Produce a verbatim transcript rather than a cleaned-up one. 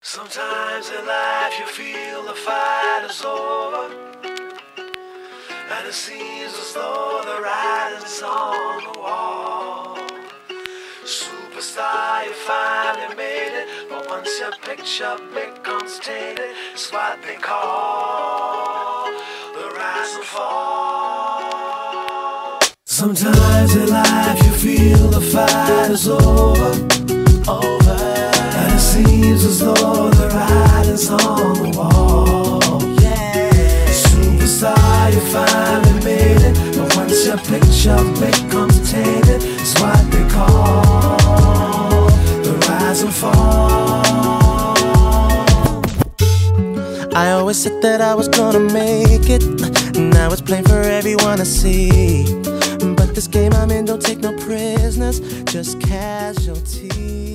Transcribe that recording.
Sometimes in life you feel the fight is over, and it seems as though the writing's on the wall. Superstar, you finally made it, but once your picture becomes tainted, it's what they call the rise and fall. Sometimes in life you feel the fight is over, over, and it seems as though the writing's on the wall. Yeah. Superstar, you finally made it, but once your picture becomes tainted, it's what they call the rise and fall. I always said that I was gonna make it, now it's plain for everyone to see. But this game I'm in don't take no prisoners, just casualties.